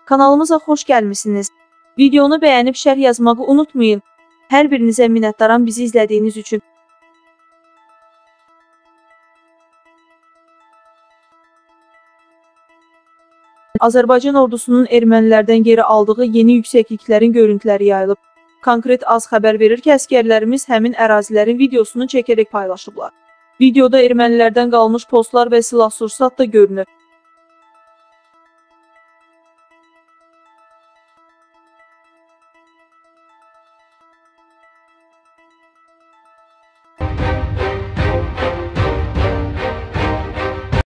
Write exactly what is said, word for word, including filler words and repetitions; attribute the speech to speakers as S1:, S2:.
S1: Kanalımıza xoş gəlmisiniz. Videonu bəyənib şərh yazmağı unutmayın. Hər birinizə minnətdaram bizi izlədiyiniz üçün. Azərbaycan ordusunun ermənilərdən geri aldığı yeni yüksəkliklərin görüntüləri yayılıb. Konkret az xəbər verir ki, əskərlərimiz həmin ərazilərin videosunu çəkərək paylaşıblar. Videoda ermənilərdən qalmış postlar və silah-sursat da görünür.